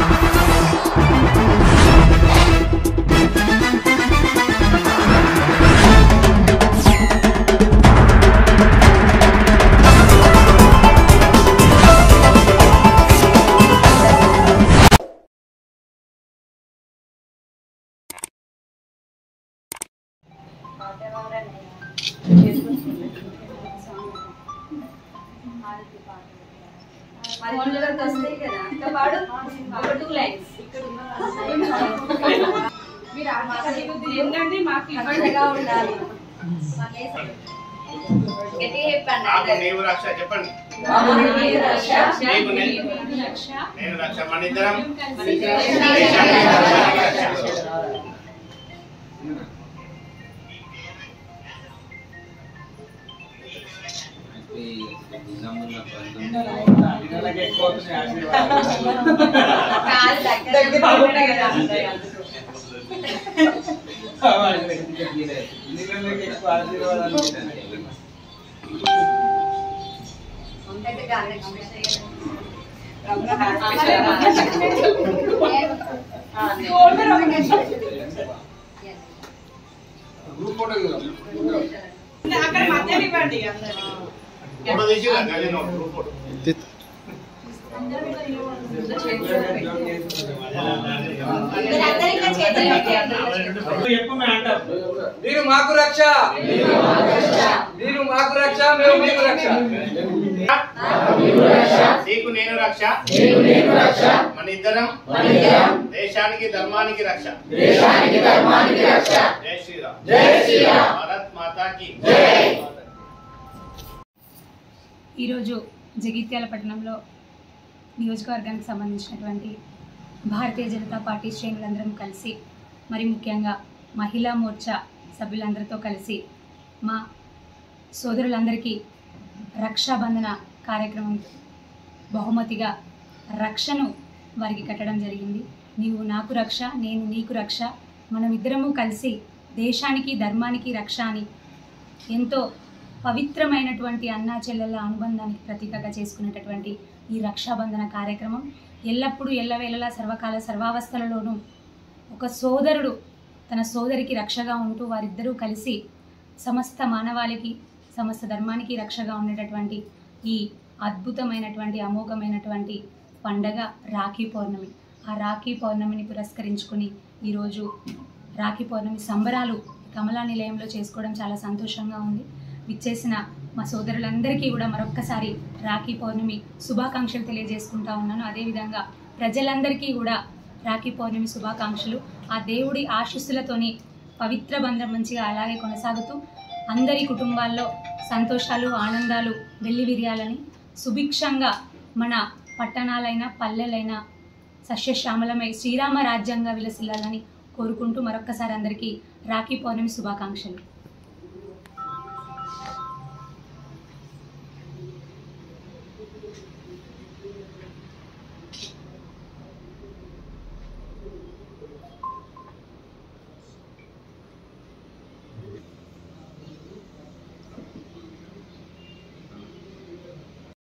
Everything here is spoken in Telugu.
మీరు మాకు రక్ష, మీరు మాకు రక్ష, మేము మీకు రక్ష. నీకు నేను రక్ష, మన ఇద్దరం దేశానికి ధర్మానికి రక్ష. జై శ్రీరామ్. భారత్ మాతాకి. ఈరోజు జగిత్యాల పట్టణంలో నియోజకవర్గానికి సంబంధించినటువంటి భారతీయ జనతా పార్టీ శ్రేణులందరం కలిసి, మరి ముఖ్యంగా మహిళా మోర్చా సభ్యులందరితో కలిసి మా సోదరులందరికీ రక్షాబంధన కార్యక్రమం బహుమతిగా రక్షను వారికి కట్టడం జరిగింది. నీవు నాకు రక్ష, నేను నీకు రక్ష, మనమిద్దరము కలిసి దేశానికి ధర్మానికి రక్ష అని ఎంతో పవిత్రమైనటువంటి అన్నా చెల్లెళ్ళ అనుబంధానికి ప్రతీకగా చేసుకునేటటువంటి ఈ రక్షాబంధన కార్యక్రమం ఎల్లప్పుడూ ఎల్లవేళలా సర్వకాల సర్వావస్థలలోనూ ఒక సోదరుడు తన సోదరికి రక్షగా ఉంటూ వారిద్దరూ కలిసి సమస్త మానవాళికి సమస్త ధర్మానికి రక్షగా ఉండేటటువంటి ఈ అద్భుతమైనటువంటి అమోఘమైనటువంటి పండగ రాఖీ పౌర్ణమి. ఆ రాఖీ పౌర్ణమిని పురస్కరించుకుని ఈరోజు రాఖీ పౌర్ణమి సంబరాలు కమలా నిలయంలో చేసుకోవడం చాలా సంతోషంగా ఉంది. విచ్చేసిన మా సోదరులందరికీ కూడా మరొక్కసారి రాఖీ పౌర్ణమి శుభాకాంక్షలు తెలియజేసుకుంటా ఉన్నాను. అదేవిధంగా ప్రజలందరికీ కూడా రాఖీ పౌర్ణమి శుభాకాంక్షలు. ఆ దేవుడి ఆశీస్సులతోని పవిత్ర బంధం మంచిగా అలాగే కొనసాగుతూ అందరి కుటుంబాల్లో సంతోషాలు ఆనందాలు వెల్లివిరియాలని, సుభిక్షంగా మన పట్టణాలైన పల్లెలైన సస్యశ్యామలమై శ్రీరామ రాజ్యంగా విలసిల్లాలని కోరుకుంటూ మరొక్కసారి అందరికీ రాఖీ పౌర్ణమి శుభాకాంక్షలు.